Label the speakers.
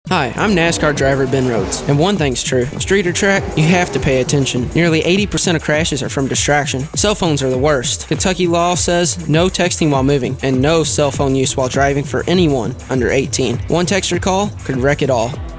Speaker 1: Hi, I'm NASCAR driver Ben Rhodes, and one thing's true. Street or track, you have to pay attention. Nearly 80% of crashes are from distraction. Cell phones are the worst. Kentucky law says no texting while moving, and no cell phone use while driving for anyone under 18. One text or call could wreck it all.